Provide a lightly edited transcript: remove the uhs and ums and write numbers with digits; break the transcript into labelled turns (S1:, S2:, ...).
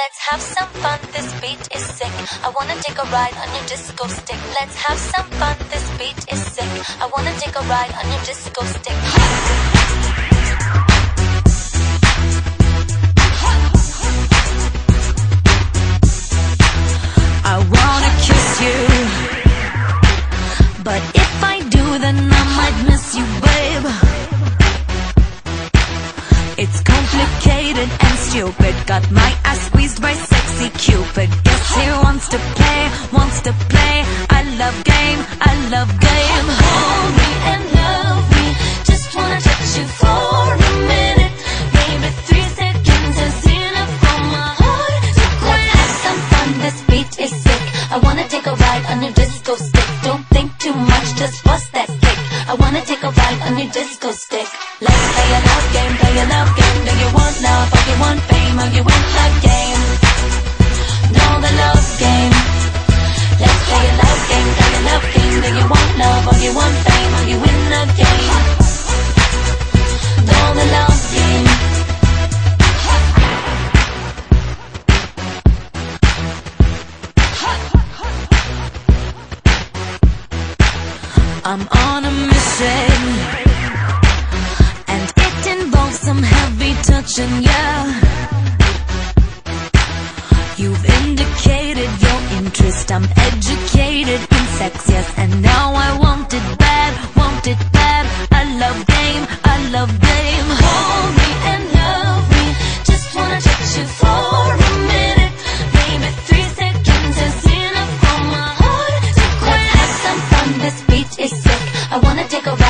S1: Let's have some fun, this beat is sick. I wanna take a ride on your disco stick. Let's have some fun, this beat is sick. I wanna take a ride on your disco stick.
S2: I wanna kiss you, but if I do, then I might miss you, babe. It's complicated and stupid. Got my ass squeezed by sexy Cupid. Guess he wants to play, wants to play. I love game, I love game.
S1: Hold me and love me, just wanna touch you for a minute. Maybe 3 seconds is enough for my heart to quit. Let's have some fun, this beat is sick. I wanna take a ride on your disco stick. Don't think too much, just bust that kick. I wanna take a ride on your disco stick. Let's play a love game, play a love game. Do you want love or you want fame or you win the game? Know the love game. Let's play a love game, play a love game. Do you want love or you want fame or you win the game? Know the love game.
S2: I'm on a mission, and it involves some heavy touching, yeah. You've indicated your interest. I'm educated in sex, yes, and now I want it bad, want it bad. I love game, I love game.
S1: Hold me and love me, just wanna touch you for a minute. Maybe 3 seconds is enough for my heart to quit. Let's have some fun, this beat is sick. I wanna take a